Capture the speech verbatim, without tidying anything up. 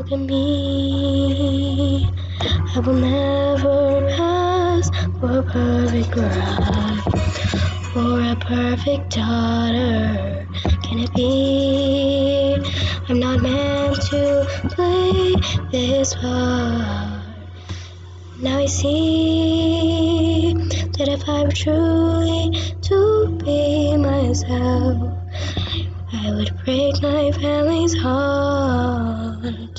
Look at me, I will never pass for a perfect bride, for a perfect daughter. Can it be? I'm not meant to play this part. Now I see that if I were truly to be myself, I would break my family's heart.